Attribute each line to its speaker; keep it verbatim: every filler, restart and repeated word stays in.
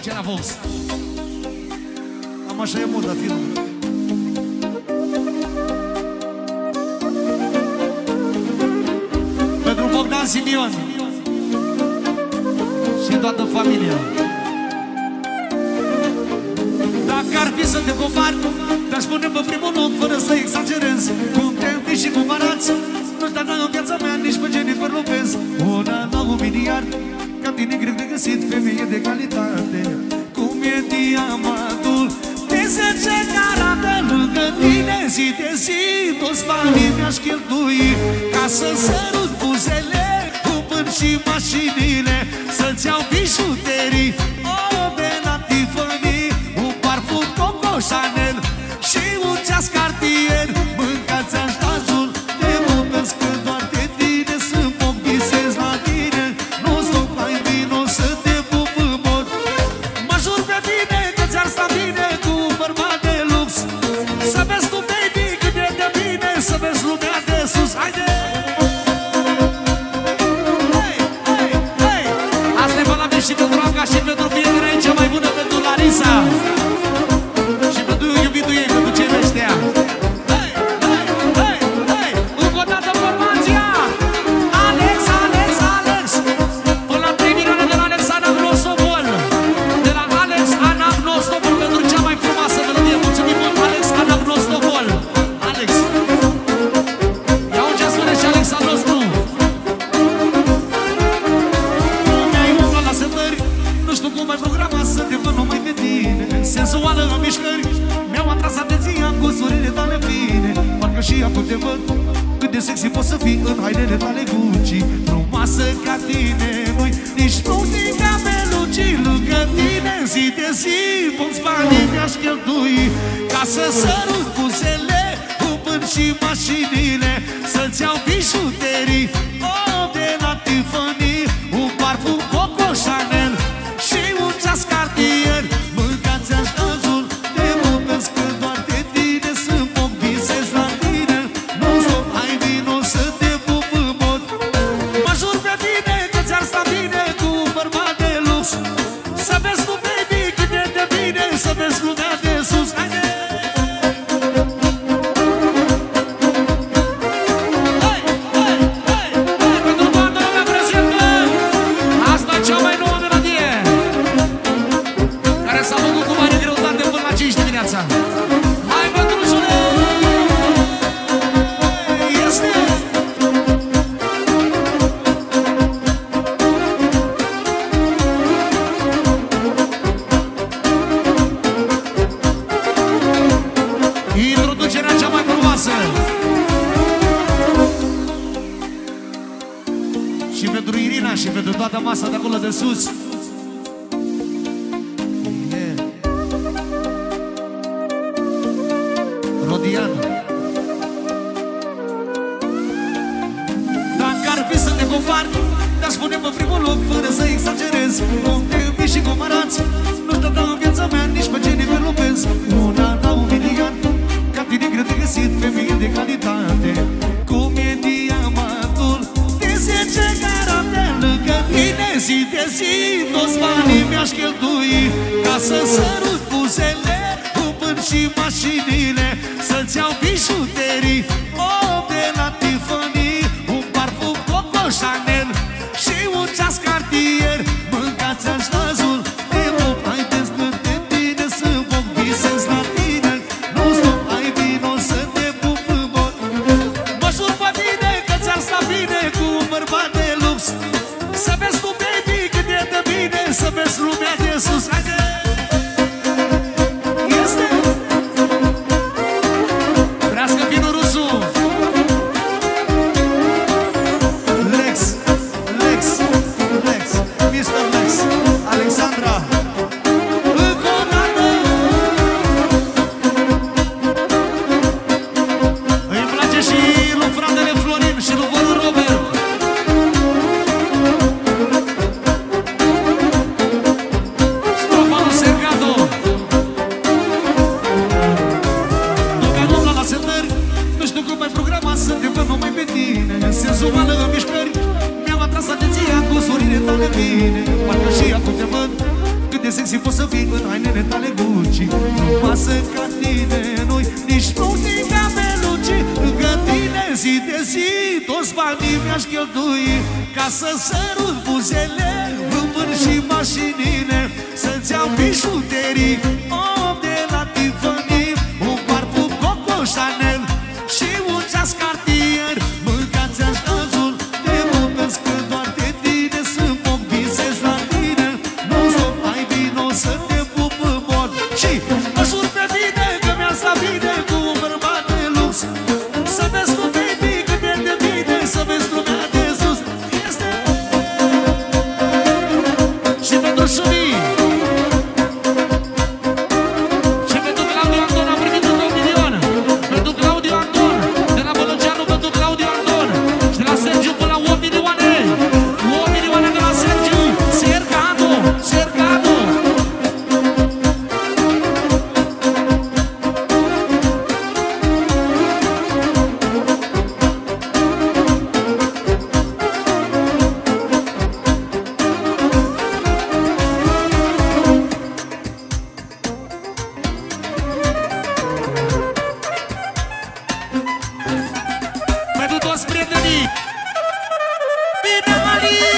Speaker 1: producerea Vox. Am așa e moda filmul. Pentru Bogdan Simion și toată familia. Dacă ar fi să te compar, te-aș pune pe primul loc fără să exagerez. Cum te împiși și cum arăți, nu știu în viața mea nici pe Jennifer Lopez. Una la un miliard, ca tine greu de găsit femeie de calitate. Cum e diamantul de zece carate lângă tine, zi de zi toți banii mi-aș cheltui ca să sărut buzele, cumpăr și mașinile, să-ți iau bijuterii, o de la Tiffany, un parfum Coco Chanel și un ceas Cartier. Mâncați aștazul de moment că doar de tine sunt foc, visez la tine, nu stop mai vino să te pup în mod. Mă jur pe tine că ți-ar sta bine cu un bărbat de lux. Să vezi tu, baby, cât e de bine, să vezi lumea de sus. Haide! Hei, hei, hei! Asta e valabil și pentru Anca și pentru prietenea cea mai bună, pentru Larisa. Și pentru iubitul ei, pentru cei ăștia. Hei, hei, hei, hei! Încă o dată formația! Alex, Alex, Alex! Până la trei milioane de la Alex Anagnosopol. De la Alex Anagnosopol pentru cea mai frumoasă melodie. Mulțumim mult, Alex Anagnosopol. Alex! Ia un ce spune și Alex al nostru. Nu mi-ai umblat la setări, nu știu cum ai programat să te văd numai pe tine. Sensuală în mișcări, mi-au atras atenția cu surile tale fine. Parcă și acum te văd, cât de sexy poți să fii în hainele tale Gucci. Frumoasă ca tine, nu-i nici Monica Bellucci. Lângă tine, zi de zi, mulți banii mi-aș cheltui ca să sărut buzele, cumpăr și mașinile, să-ți iau bijuterii, o de la Tiffany, un parfum Coco Chanel și un ceas Cartier. Mâncați aștazul de moment că doar de tine sunt foc, visez la tine, nu stop, hai vino să te pup în mod. Mă jur pe tine că ți-ar sta bine cu un bărbat de lux. Să vezi tu, baby, cât e de bine, să vezi lumea de sus. Haide! Hai, hai, hai, hai! Pentru toată lumea prezentă, asta e cea mai nouă melodie, care s-a făcut cu mare greutate până la cinci dimineața. Hai, mătrușule! Este! Introducerea cea mai frumoasă. Și pentru Irina și pentru toată masa de acolo de sus. Yeah. Rodian. Dacă ar fi să te compar, te-aș pune pe primul loc fără să exagerez. Cum te împiși și cum arăți, nu știu în viața mea nici pe Jennifer Lopez. Una la un miliard, ca tine greu de găsit femeie de calitate. Cum e diamantul de zece carate lângă tine, zi de zi toți banii mi-aș cheltui ca să sărut buzele, cumpăr și mașinile, să-ți iau bijuterii, o de la Tiffany, un parfum Coco Chanel și un ceas Cartier. Mâncați aștazul de mult, haideți că de tine sunt foc, visez la tine, nu stop, hai vino să te pup în mod. Mă jur pe tine că ți-ar sta bine cu un bărbat de lux. Să vezi tu, baby, cât e de bine, să vezi lumea de sus. Haide! Este! Vrească vinul rusu! Lex, Lex, Lex, mister Lex, Alexandra. Încă o dată! Îi place și lui fratele Florin și lui vărul Robert. Strofa sexy poți să fii în hainele tale Gucci. Nu pasă ca tine, noi nici nu te-am beluci. Lângă tine zi de zi toți banii mi-aș cheltui ca să sărut buzele, vâmpâni și mașinile, să-ți iau bijuterii om de la Tiffany, un parfum Coco Chanel și un ceas Cartier. Mâncați-aș cazul de moment că doar de tine sunt foc, visez la tine. Nu stop, hai vino să te pup în mod și mă jur pe tine că mi-a stat bine cu un bărbat de lux. Să vezi tu, baby, cât e de bine, să vezi lumea de sus. Este și pentru șumii și pentru Claudiu Anton am primit un două milioane. Pentru Claudiu Anton de la Bălăceanu, pentru Claudiu Anton și de la Sergiu până la opt milioane. opt milioane de la Sergiu. Cercado, cercado. Pentru toți prietenii. Bine, Maria!